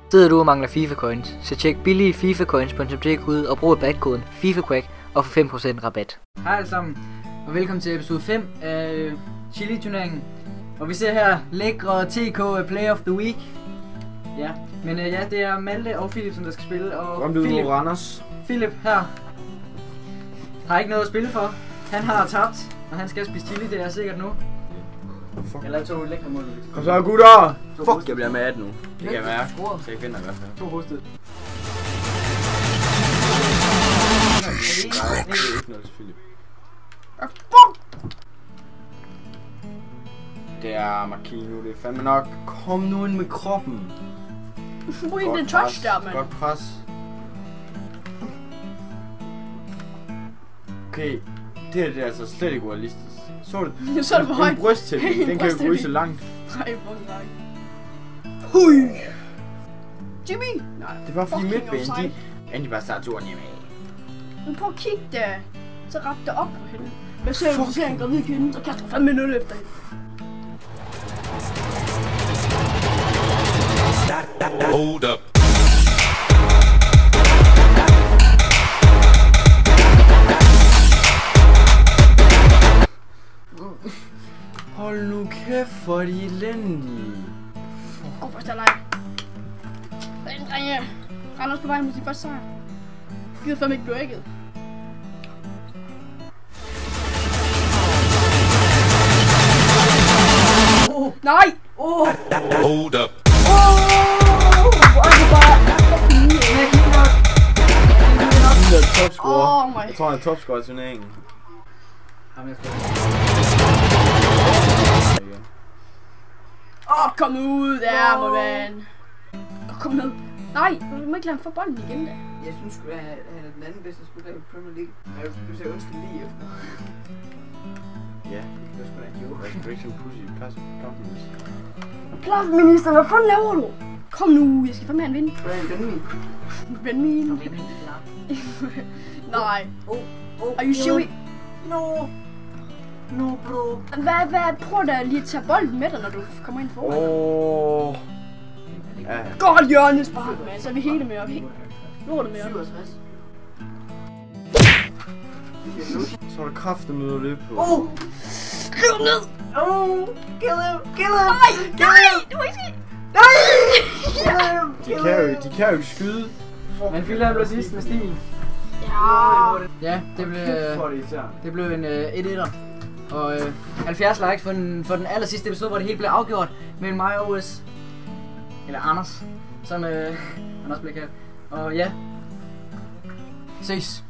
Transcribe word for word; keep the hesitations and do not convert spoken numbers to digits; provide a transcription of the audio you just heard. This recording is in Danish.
Sidder du og mangler FIFA coins, så tjek billige FIFA coins punktum d k ud og brug rabatkoden FIFAQack og få fem procent rabat. Hej alle sammen, og velkommen til episode fem af Chili Turneringen. Og vi ser her lækre T K Play of the Week. Ja, men uh, ja, det er Malte og Philip, som der skal spille. Og Kom du Philip, nu, Randers. Philip her har ikke noget at spille for. Han har tabt, og han skal spise chili, det er sikkert nu. Fuck. Jeg lavede to lækre mål. Kom så, gutter! Fuck, jeg bliver med nu. Det kan jeg mærke. Så jeg vinder i hvert fald. To hostet. Nej, det er ikke noget til Philip. Det er Marquino, det er fandme nok. Kom nu ind med kroppen. Ui, det er en touch der, mand. Godt pres. Okay, det her det er altså slet ikke realistisk. Så du Så er det for højt. En brysttætning, den kan jo ryge så langt. Nej, hvor langt. Hui! Jimmy! Nej, Det var fordi fucking midtbanen, offside. de endelig bare starter turen hjemme. Men prøv at kigge der. Så ret det op for hende. Hvad ser du, så ser en gravid kvinde, så kaster du fandme nul efter hende. Hold up. Hold nu kæft for de elendige. God første halvleg. Den drenge. Randers på vej mod sin første sejr. Gider fandme ikke blive ægget. Oh. Nej! Oh. Hold up. Hvor er det bare fucking lige. Han er topscorer. Oh my. Jeg tror han er topscorer i turneringen. Åh, oh, kom nu ud der, må man. Kom ned. Nej, du må ikke lade ham få bolden igen da. Jeg synes sgu, at han er den anden bedste spiller i Premier League. Du ser undskyld lige efter. Ja, det er sgu da en joke. Jeg skal ikke sådan pussy. Pas på kampminister. Plafminister, hvad fanden laver du? Kom nu, jeg skal fandme have en vind. Hvad er en ven min? Ven min. Nej. Oh, oh. Are you serious? No. No, bro. Hvad, hvad, prøv da lige at tage bolden med dig, når du kommer ind foran. Åh. Ja. Godt hjørnes bare, man. Så er vi hele med op. Nu er det med op. syvogtres. Så er der kraften med at løbe på. Oh. Riv ham ned. Oh. Kill him. Kill him. Nej, nej, det var ikke ske. De kan jo, de kan jo skyde. Men Philip blev sidst med stil. Ja. Ja, det blev, det blev en uh, et-etter. Og uh, halvfjerds likes for den, for den aller sidste episode, hvor det hele blev afgjort mellem mig og O S. Eller Anders, som uh, han også blev kaldt. Og ja, ses.